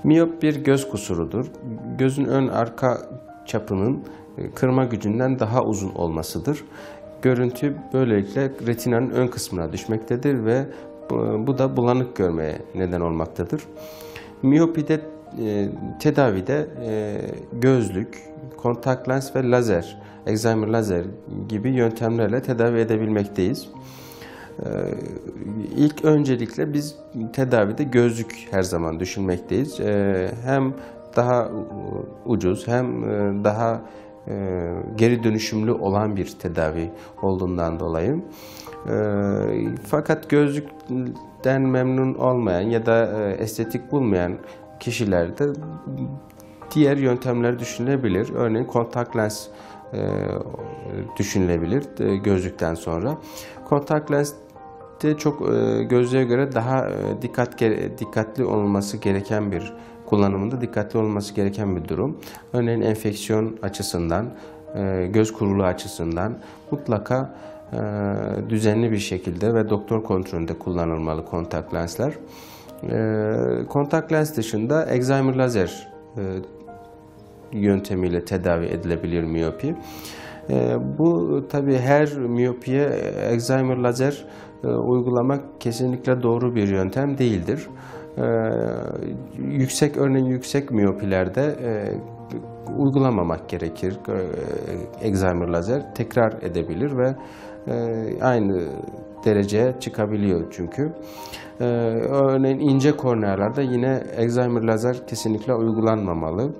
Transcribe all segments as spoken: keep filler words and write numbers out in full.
Miyop bir göz kusurudur. Gözün ön arka çapının kırma gücünden daha uzun olmasıdır. Görüntü böylelikle retinanın ön kısmına düşmektedir ve bu da bulanık görmeye neden olmaktadır. Miyopide e, tedavide e, gözlük, kontak lens ve lazer, Excimer lazer gibi yöntemlerle tedavi edebilmekteyiz. Ee, ilk öncelikle biz tedavide gözlük her zaman düşünmekteyiz. Ee, hem daha ucuz hem daha e, geri dönüşümlü olan bir tedavi olduğundan dolayı. Ee, fakat gözlükten memnun olmayan ya da e, estetik bulmayan kişilerde diğer yöntemler düşünülebilir. Örneğin kontak lens e, düşünülebilir e, gözlükten sonra. Kontak lens de çok e, gözlüğe göre daha e, dikkat dikkatli olması gereken bir kullanımında dikkatli olması gereken bir durum. Örneğin enfeksiyon açısından, e, göz kuruluğu açısından mutlaka e, düzenli bir şekilde ve doktor kontrolünde kullanılmalı kontak lensler. E, kontak lens dışında Excimer lazer e, yöntemiyle tedavi edilebilir miyopi. E, bu tabii her miyopiye Excimer lazer e, uygulamak kesinlikle doğru bir yöntem değildir. E, yüksek örneğin yüksek miyopilerde e, uygulamamak gerekir. E, Excimer lazer tekrar edebilir ve e, aynı dereceye çıkabiliyor çünkü. E, örneğin ince kornealarda yine Excimer lazer kesinlikle uygulanmamalı.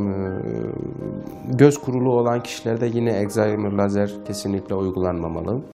Göz kuruluğu olan kişilerde yine Excimer lazer kesinlikle uygulanmamalı.